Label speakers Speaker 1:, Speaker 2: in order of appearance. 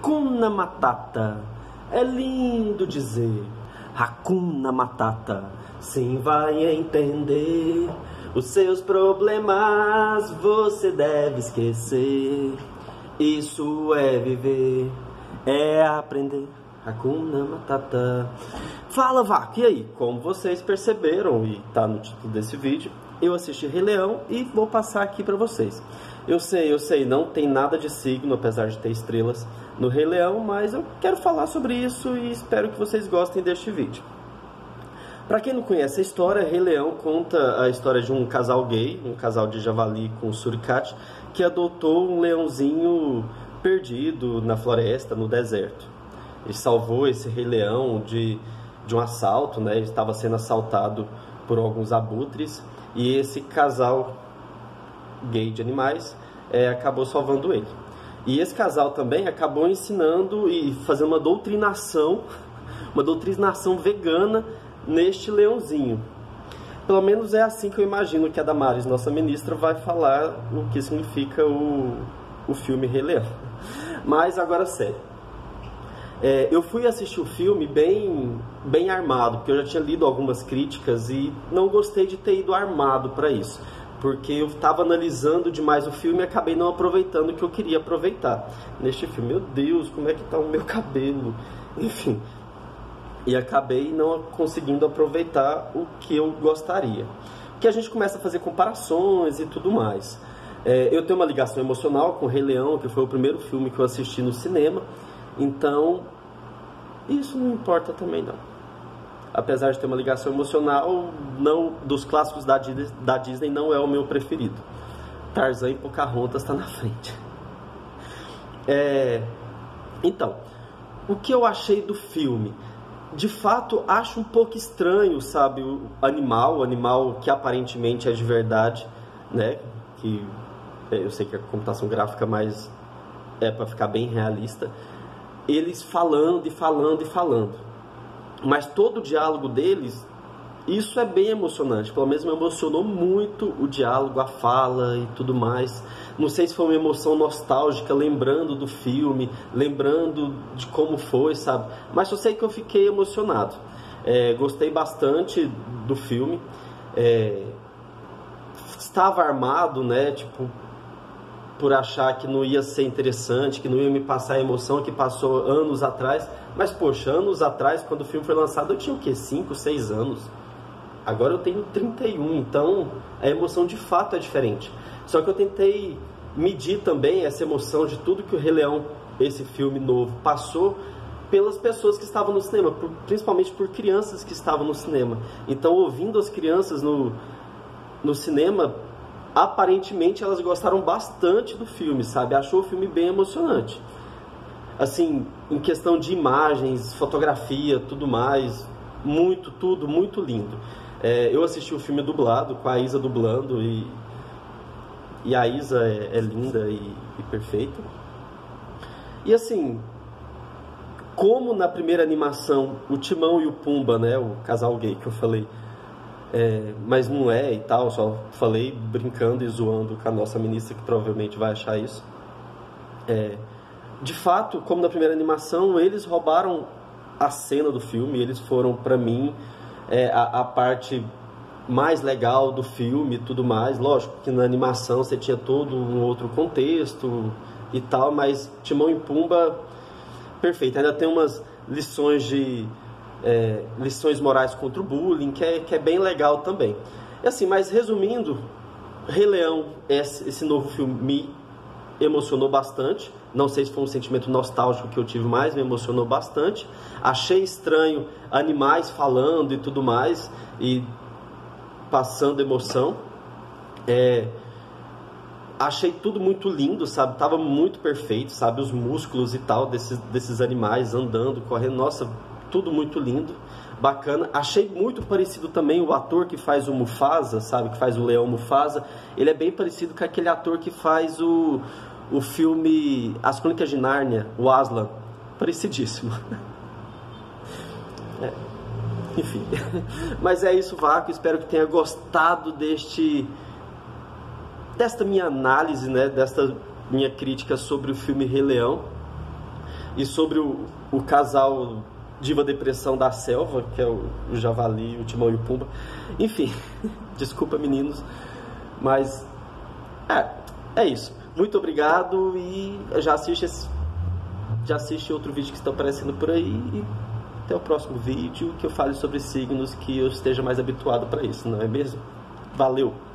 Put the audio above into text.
Speaker 1: Hakuna Matata, é lindo dizer. Hakuna Matata, sim, vai entender. Os seus problemas você deve esquecer. Isso é viver, é aprender. Hakuna Matata. Fala, Vaca, e aí? Como vocês perceberam, e tá no título desse vídeo, eu assisti Rei Leão e vou passar aqui pra vocês. Eu sei, não tem nada de signo, apesar de ter estrelas no Rei Leão, mas eu quero falar sobre isso e espero que vocês gostem deste vídeo. Para quem não conhece a história, Rei Leão conta a história de um casal gay, um casal de javali com suricate, que adotou um leãozinho perdido na floresta, no deserto. Ele salvou esse Rei Leão de um assalto, né? Ele estava sendo assaltado por alguns abutres e esse casal gay de animais acabou salvando ele. E esse casal também acabou ensinando e fazendo uma doutrinação vegana neste leãozinho. Pelo menos é assim que eu imagino que a Damares, nossa ministra, vai falar o que significa o filme Rei Leão. Mas agora sério. Eu fui assistir o filme bem armado, porque eu já tinha lido algumas críticas e não gostei de ter ido armado para isso. Porque eu estava analisando demais o filme e acabei não aproveitando o que eu queria aproveitar neste filme. Meu Deus, como é que está o meu cabelo? Enfim, e acabei não conseguindo aproveitar o que eu gostaria. Porque a gente começa a fazer comparações e tudo mais. Eu tenho uma ligação emocional com o Rei Leão, que foi o primeiro filme que eu assisti no cinema. Então, isso não importa também não. Apesar de ter uma ligação emocional, não, dos clássicos da Disney não é o meu preferido. Tarzan e Pocahontas está na frente. Então, o que eu achei do filme? De fato, acho um pouco estranho, sabe, o animal que aparentemente é de verdade, né? Que eu sei que a computação gráfica, mas é para ficar bem realista. Eles falando e falando e falando. Mas todo o diálogo deles, isso é bem emocionante. Pelo menos me emocionou muito o diálogo, a fala e tudo mais. Não sei se foi uma emoção nostálgica, lembrando do filme, lembrando de como foi, sabe? Mas eu sei que eu fiquei emocionado. Gostei bastante do filme. Estava armado, né? Tipo, por achar que não ia ser interessante, que não ia me passar a emoção que passou anos atrás. Mas, poxa, anos atrás, quando o filme foi lançado, eu tinha o quê? 5, 6 anos. Agora eu tenho 31, então a emoção de fato é diferente. Só que eu tentei medir também essa emoção de tudo que o Rei Leão, esse filme novo, passou pelas pessoas que estavam no cinema, principalmente por crianças que estavam no cinema. Então, ouvindo as crianças no cinema, aparentemente elas gostaram bastante do filme, sabe? Achou o filme bem emocionante. Assim, em questão de imagens, fotografia, tudo mais, tudo muito lindo. Eu assisti o filme dublado, com a Isa dublando, e a Isa é linda e perfeita. E assim, como na primeira animação, o Timão e o Pumba, né, o casal gay que eu falei, mas não é e tal, só falei brincando e zoando com a nossa ministra, que provavelmente vai achar isso. De fato, como na primeira animação, eles roubaram a cena do filme, eles foram, pra mim, a parte mais legal do filme e tudo mais. Lógico que na animação você tinha todo um outro contexto e tal, mas Timão e Pumba, perfeito. Ainda tem umas lições lições morais contra o bullying, que é bem legal também. E assim, mas resumindo, Rei Leão, esse novo filme me emocionou bastante. Não sei se foi um sentimento nostálgico que eu tive, mais me emocionou bastante. Achei estranho animais falando e tudo mais, e passando emoção. Achei tudo muito lindo, sabe? Tava muito perfeito, sabe? Os músculos e tal desses animais andando, correndo. Nossa, tudo muito lindo, bacana. Achei muito parecido também o ator que faz o Mufasa, sabe? Que faz o leão Mufasa. Ele é bem parecido com aquele ator que faz o filme As Crônicas de Nárnia, o Aslan. Parecidíssimo. Enfim. Mas é isso, Vaco. Espero que tenha gostado desta minha análise, né? Desta minha crítica sobre o filme Rei Leão. e sobre o casal Diva Depressão da Selva, que é o Javali, o Timão e o Pumba. Enfim, desculpa, meninos, mas é isso. Muito obrigado e já assiste outro vídeo que está aparecendo por aí e até o próximo vídeo que eu fale sobre signos, que eu esteja mais habituado para isso, não é mesmo? Valeu!